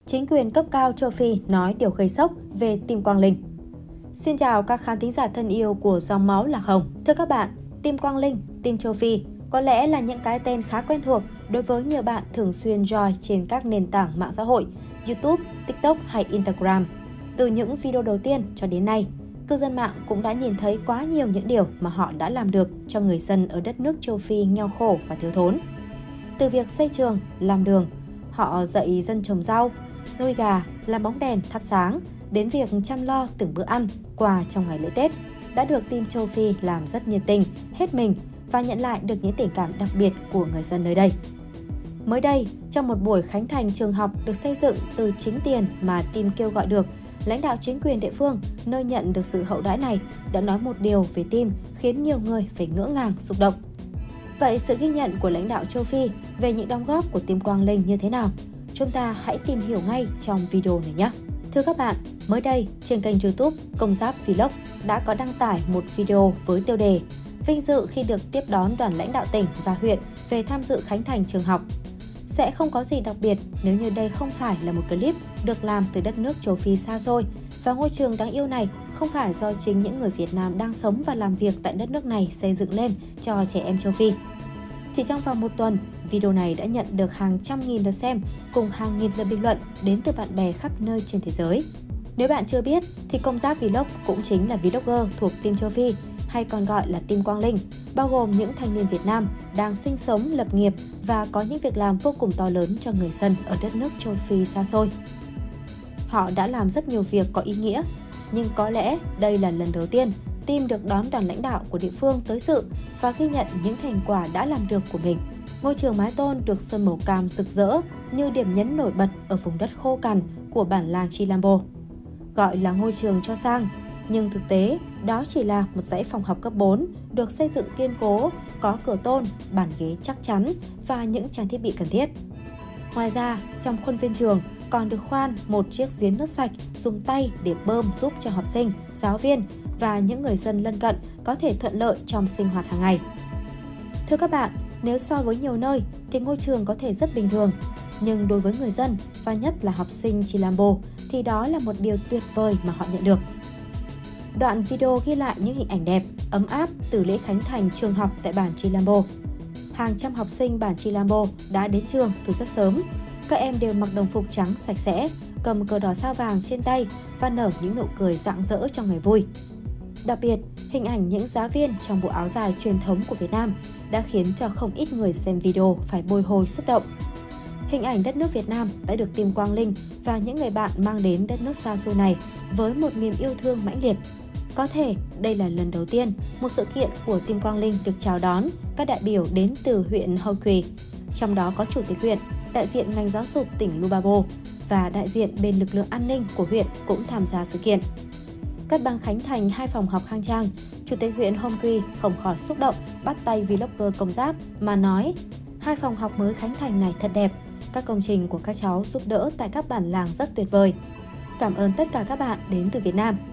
Chính quyền cấp cao châu Phi nói điều gây sốc về Tim Quang Linh. Xin chào các khán thính giả thân yêu của Dòng Máu Lạc Hồng. Thưa các bạn, Tim Quang Linh, Tim châu Phi có lẽ là những cái tên khá quen thuộc đối với nhiều bạn thường xuyên join trên các nền tảng mạng xã hội, YouTube, TikTok hay Instagram. Từ những video đầu tiên cho đến nay, cư dân mạng cũng đã nhìn thấy quá nhiều những điều mà họ đã làm được cho người dân ở đất nước châu Phi nghèo khổ và thiếu thốn. Từ việc xây trường, làm đường, họ dạy dân trồng rau, nuôi gà, làm bóng đèn, thắp sáng, đến việc chăm lo từng bữa ăn, quà trong ngày lễ Tết, đã được Tim châu Phi làm rất nhiệt tình, hết mình và nhận lại được những tình cảm đặc biệt của người dân nơi đây. Mới đây, trong một buổi khánh thành trường học được xây dựng từ chính tiền mà Tim kêu gọi được, lãnh đạo chính quyền địa phương nơi nhận được sự hậu đãi này đã nói một điều về Tim khiến nhiều người phải ngỡ ngàng, xúc động. Vậy sự ghi nhận của lãnh đạo châu Phi về những đóng góp của Tim Quang Linh như thế nào? Chúng ta hãy tìm hiểu ngay trong video này nhé! Thưa các bạn, mới đây trên kênh YouTube Công Giáp Vlog đã có đăng tải một video với tiêu đề Vinh dự khi được tiếp đón đoàn lãnh đạo tỉnh và huyện về tham dự khánh thành trường học. Sẽ không có gì đặc biệt nếu như đây không phải là một clip được làm từ đất nước châu Phi xa xôi và ngôi trường đáng yêu này không phải do chính những người Việt Nam đang sống và làm việc tại đất nước này xây dựng lên cho trẻ em châu Phi. Chỉ trong vòng một tuần, video này đã nhận được hàng trăm nghìn lượt xem cùng hàng nghìn lượt bình luận đến từ bạn bè khắp nơi trên thế giới. Nếu bạn chưa biết thì Công Giáp Vlog cũng chính là vlogger thuộc Tim châu Phi hay còn gọi là Tim Quang Linh, bao gồm những thanh niên Việt Nam đang sinh sống, lập nghiệp và có những việc làm vô cùng to lớn cho người dân ở đất nước châu Phi xa xôi. Họ đã làm rất nhiều việc có ý nghĩa, nhưng có lẽ đây là lần đầu tiên Tim được đón đoàn lãnh đạo của địa phương tới dự và ghi nhận những thành quả đã làm được của mình. Ngôi trường mái tôn được sơn màu cam rực rỡ như điểm nhấn nổi bật ở vùng đất khô cằn của bản làng Chilambo. Gọi là ngôi trường cho sang, nhưng thực tế đó chỉ là một dãy phòng học cấp 4 được xây dựng kiên cố, có cửa tôn, bàn ghế chắc chắn và những trang thiết bị cần thiết. Ngoài ra, trong khuôn viên trường còn được khoan một chiếc giếng nước sạch dùng tay để bơm giúp cho học sinh, giáo viên và những người dân lân cận có thể thuận lợi trong sinh hoạt hàng ngày. Thưa các bạn, nếu so với nhiều nơi thì ngôi trường có thể rất bình thường, nhưng đối với người dân và nhất là học sinh Chilambo thì đó là một điều tuyệt vời mà họ nhận được. Đoạn video ghi lại những hình ảnh đẹp, ấm áp từ lễ khánh thành trường học tại bản Chilambo. Hàng trăm học sinh bản Chilambo đã đến trường từ rất sớm. Các em đều mặc đồng phục trắng sạch sẽ, cầm cờ đỏ sao vàng trên tay và nở những nụ cười rạng rỡ trong ngày vui. Đặc biệt, hình ảnh những giáo viên trong bộ áo dài truyền thống của Việt Nam đã khiến cho không ít người xem video phải bồi hồi xúc động. Hình ảnh đất nước Việt Nam đã được Tim Quang Linh và những người bạn mang đến đất nước xa xôi này với một niềm yêu thương mãnh liệt. Có thể đây là lần đầu tiên một sự kiện của Tim Quang Linh được chào đón các đại biểu đến từ huyện Hockey, trong đó có chủ tịch huyện, đại diện ngành giáo dục tỉnh Lubabo và đại diện bên lực lượng an ninh của huyện cũng tham gia sự kiện. Cắt băng khánh thành 2 phòng học khang trang, chủ tịch huyện Hockey không khỏi xúc động bắt tay vlogger Công Giáp mà nói: 2 phòng học mới khánh thành này thật đẹp, các công trình của các cháu giúp đỡ tại các bản làng rất tuyệt vời. Cảm ơn tất cả các bạn đến từ Việt Nam.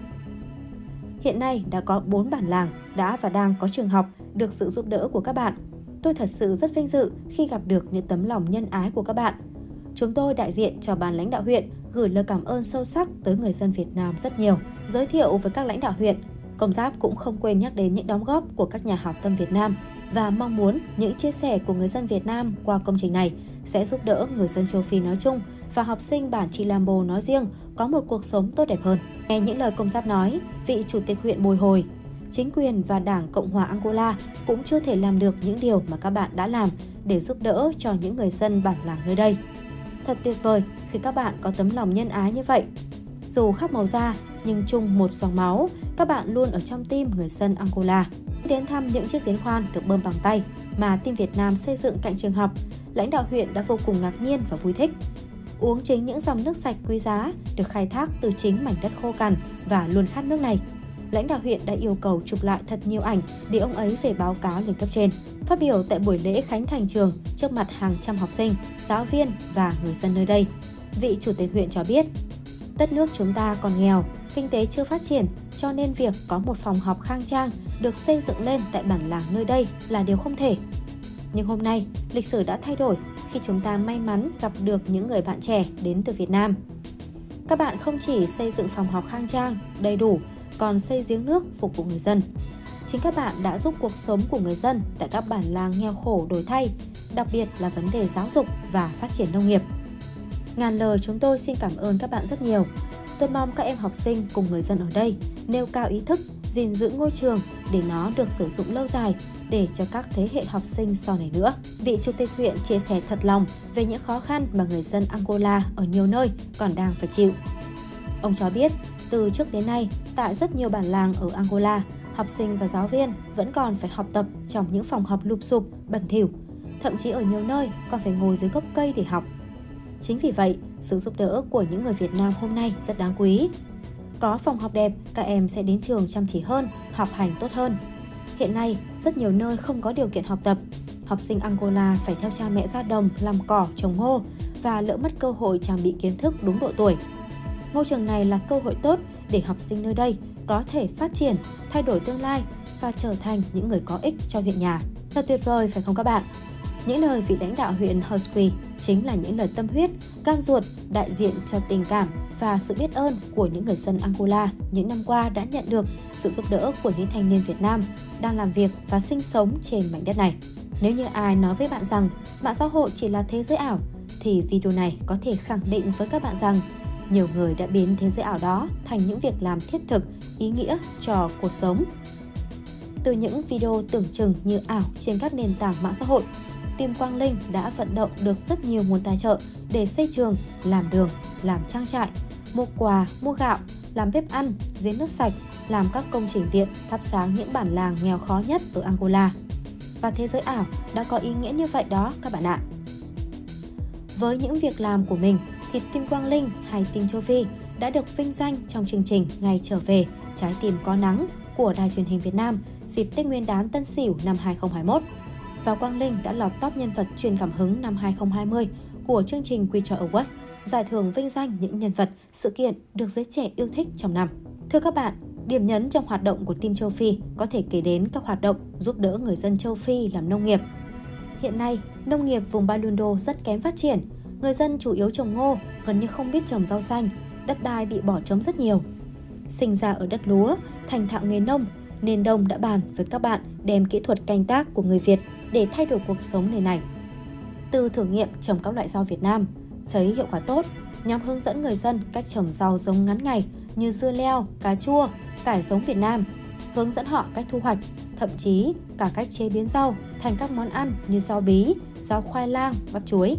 Hiện nay đã có 4 bản làng đã và đang có trường học được sự giúp đỡ của các bạn. Tôi thật sự rất vinh dự khi gặp được những tấm lòng nhân ái của các bạn. Chúng tôi đại diện cho ban lãnh đạo huyện gửi lời cảm ơn sâu sắc tới người dân Việt Nam rất nhiều. Giới thiệu với các lãnh đạo huyện, Công Giáp cũng không quên nhắc đến những đóng góp của các nhà hảo tâm Việt Nam và mong muốn những chia sẻ của người dân Việt Nam qua công trình này sẽ giúp đỡ người dân châu Phi nói chung và học sinh bản Chilambo nói riêng có một cuộc sống tốt đẹp hơn. Nghe những lời Công Giáp nói, vị chủ tịch huyện bồi hồi: chính quyền và Đảng Cộng hòa Angola cũng chưa thể làm được những điều mà các bạn đã làm để giúp đỡ cho những người dân bản làng nơi đây. Thật tuyệt vời khi các bạn có tấm lòng nhân ái như vậy. Dù khác màu da nhưng chung một dòng máu, các bạn luôn ở trong tim người dân Angola. Đến thăm những chiếc giếng khoan được bơm bằng tay mà Tim Việt Nam xây dựng cạnh trường học, lãnh đạo huyện đã vô cùng ngạc nhiên và vui thích. Uống chính những dòng nước sạch quý giá được khai thác từ chính mảnh đất khô cằn và luôn khát nước này. Lãnh đạo huyện đã yêu cầu chụp lại thật nhiều ảnh để ông ấy về báo cáo lên cấp trên. Phát biểu tại buổi lễ khánh thành trường trước mặt hàng trăm học sinh, giáo viên và người dân nơi đây, vị chủ tịch huyện cho biết: đất nước chúng ta còn nghèo, kinh tế chưa phát triển, cho nên việc có một phòng học khang trang được xây dựng lên tại bản làng nơi đây là điều không thể. Nhưng hôm nay, lịch sử đã thay đổi khi chúng ta may mắn gặp được những người bạn trẻ đến từ Việt Nam. Các bạn không chỉ xây dựng phòng học khang trang, đầy đủ, còn xây giếng nước phục vụ người dân. Chính các bạn đã giúp cuộc sống của người dân tại các bản làng nghèo khổ đổi thay, đặc biệt là vấn đề giáo dục và phát triển nông nghiệp. Ngàn lời chúng tôi xin cảm ơn các bạn rất nhiều. Tôi mong các em học sinh cùng người dân ở đây nêu cao ý thức, gìn giữ ngôi trường để nó được sử dụng lâu dài để cho các thế hệ học sinh sau này nữa. Vị Chủ tịch huyện chia sẻ thật lòng về những khó khăn mà người dân Angola ở nhiều nơi còn đang phải chịu. Ông cho biết, từ trước đến nay, tại rất nhiều bản làng ở Angola, học sinh và giáo viên vẫn còn phải học tập trong những phòng học lụp xụp, bẩn thỉu. Thậm chí ở nhiều nơi còn phải ngồi dưới gốc cây để học. Chính vì vậy, sự giúp đỡ của những người Việt Nam hôm nay rất đáng quý. Có phòng học đẹp, các em sẽ đến trường chăm chỉ hơn, học hành tốt hơn. Hiện nay, rất nhiều nơi không có điều kiện học tập. Học sinh Angola phải theo cha mẹ ra đồng làm cỏ, trồng ngô và lỡ mất cơ hội trang bị kiến thức đúng độ tuổi. Ngôi trường này là cơ hội tốt để học sinh nơi đây có thể phát triển, thay đổi tương lai và trở thành những người có ích cho huyện nhà. Thật tuyệt vời phải không các bạn? Những lời vị lãnh đạo huyện Husky chính là những lời tâm huyết, gan ruột đại diện cho tình cảm và sự biết ơn của những người dân Angola những năm qua đã nhận được sự giúp đỡ của những thanh niên Việt Nam đang làm việc và sinh sống trên mảnh đất này. Nếu như ai nói với bạn rằng mạng xã hội chỉ là thế giới ảo, thì video này có thể khẳng định với các bạn rằng nhiều người đã biến thế giới ảo đó thành những việc làm thiết thực, ý nghĩa cho cuộc sống. Từ những video tưởng chừng như ảo trên các nền tảng mạng xã hội, Team Quang Linh đã vận động được rất nhiều nguồn tài trợ để xây trường, làm đường, làm trang trại, mua quà, mua gạo, làm bếp ăn, giếng nước sạch, làm các công trình điện, thắp sáng những bản làng nghèo khó nhất ở Angola. Và thế giới ảo đã có ý nghĩa như vậy đó các bạn ạ. Với những việc làm của mình thì Team Quang Linh hay Team Châu Phi đã được vinh danh trong chương trình Ngày trở về Trái tim có nắng của Đài truyền hình Việt Nam dịp Tết Nguyên đán Tân Sửu năm 2021. Và Quang Linh đã lọt top nhân vật truyền cảm hứng năm 2020 của chương trình We Choice Awards, giải thưởng vinh danh những nhân vật, sự kiện được giới trẻ yêu thích trong năm. Thưa các bạn, điểm nhấn trong hoạt động của Team Châu Phi có thể kể đến các hoạt động giúp đỡ người dân châu Phi làm nông nghiệp. Hiện nay, nông nghiệp vùng Balundo rất kém phát triển. Người dân chủ yếu trồng ngô, gần như không biết trồng rau xanh, đất đai bị bỏ trống rất nhiều. Sinh ra ở đất lúa, thành thạo nghề nông, nên Đông đã bàn với các bạn đem kỹ thuật canh tác của người Việt để thay đổi cuộc sống nơi này. Từ thử nghiệm trồng các loại rau Việt Nam, thấy hiệu quả tốt, nhóm hướng dẫn người dân cách trồng rau giống ngắn ngày như dưa leo, cà chua, cải giống Việt Nam, hướng dẫn họ cách thu hoạch, thậm chí cả cách chế biến rau thành các món ăn như rau bí, rau khoai lang, bắp chuối.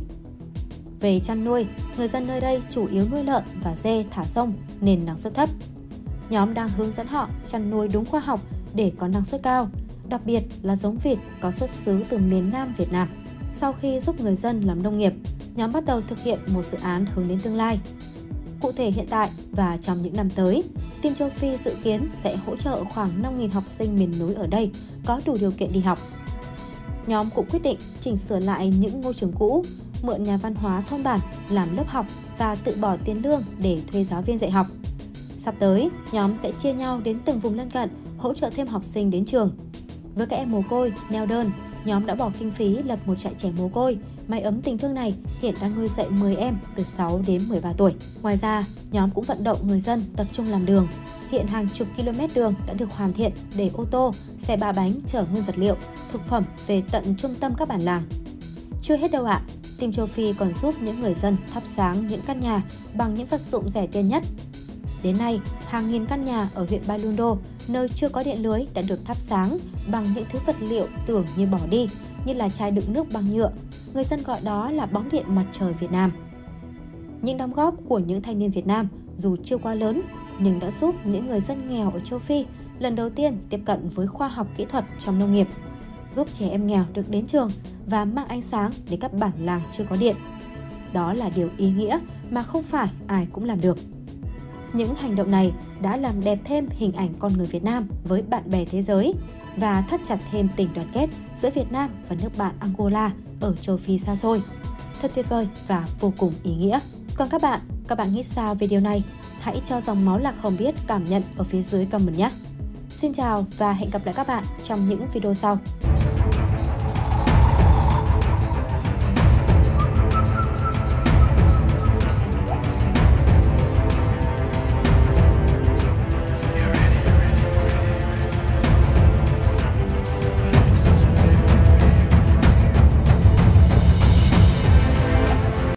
Về chăn nuôi, người dân nơi đây chủ yếu nuôi lợn và dê thả rông nên năng suất thấp. Nhóm đang hướng dẫn họ chăn nuôi đúng khoa học để có năng suất cao, đặc biệt là giống vịt có xuất xứ từ miền Nam Việt Nam. Sau khi giúp người dân làm nông nghiệp, nhóm bắt đầu thực hiện một dự án hướng đến tương lai. Cụ thể hiện tại và trong những năm tới, Team Châu Phi dự kiến sẽ hỗ trợ khoảng 5.000 học sinh miền núi ở đây có đủ điều kiện đi học. Nhóm cũng quyết định chỉnh sửa lại những ngôi trường cũ, mượn nhà văn hóa thôn bản làm lớp học và tự bỏ tiền lương để thuê giáo viên dạy học. Sắp tới, nhóm sẽ chia nhau đến từng vùng lân cận hỗ trợ thêm học sinh đến trường. Với các em mồ côi, neo đơn, nhóm đã bỏ kinh phí lập một trại trẻ mồ côi. Mái ấm tình thương này hiện đang nuôi dạy 10 em từ 6 đến 13 tuổi. Ngoài ra, nhóm cũng vận động người dân tập trung làm đường. Hiện hàng chục km đường đã được hoàn thiện để ô tô, xe ba bánh chở nguyên vật liệu, thực phẩm về tận trung tâm các bản làng. Chưa hết đâu ạ, Team Châu Phi còn giúp những người dân thắp sáng những căn nhà bằng những vật dụng rẻ tiền nhất. Đến nay, hàng nghìn căn nhà ở huyện Balundo, nơi chưa có điện lưới đã được thắp sáng bằng những thứ vật liệu tưởng như bỏ đi, như là chai đựng nước bằng nhựa. Người dân gọi đó là bóng điện mặt trời Việt Nam. Những đóng góp của những thanh niên Việt Nam dù chưa quá lớn, nhưng đã giúp những người dân nghèo ở châu Phi lần đầu tiên tiếp cận với khoa học kỹ thuật trong nông nghiệp, giúp trẻ em nghèo được đến trường và mang ánh sáng đến các bản làng chưa có điện. Đó là điều ý nghĩa mà không phải ai cũng làm được. Những hành động này đã làm đẹp thêm hình ảnh con người Việt Nam với bạn bè thế giới và thắt chặt thêm tình đoàn kết giữa Việt Nam và nước bạn Angola ở châu Phi xa xôi. Thật tuyệt vời và vô cùng ý nghĩa. Còn các bạn nghĩ sao về điều này? Hãy cho dòng máu lạc hồng biết cảm nhận ở phía dưới comment nhé! Xin chào và hẹn gặp lại các bạn trong những video sau.